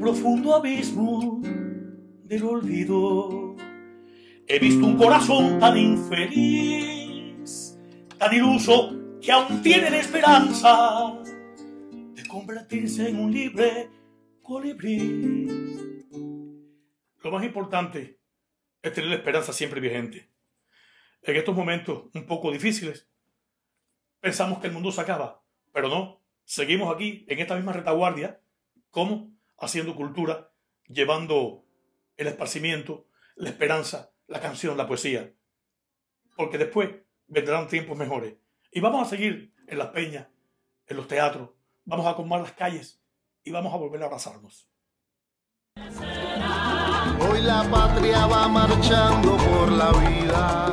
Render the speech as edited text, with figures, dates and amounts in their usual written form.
profundo abismo del olvido. He visto un corazón tan infeliz, tan iluso, que aún tiene la esperanza de convertirse en un libre colibrí. Lo más importante es tener la esperanza siempre vigente. En estos momentos un poco difíciles, pensamos que el mundo se acaba, pero no. Seguimos aquí, en esta misma retaguardia, ¿cómo? Haciendo cultura, llevando el esparcimiento, la esperanza, la canción, la poesía. Porque después vendrán tiempos mejores. Y vamos a seguir en las peñas, en los teatros, vamos a colmar las calles y vamos a volver a abrazarnos. Hoy la patria va marchando por la vida.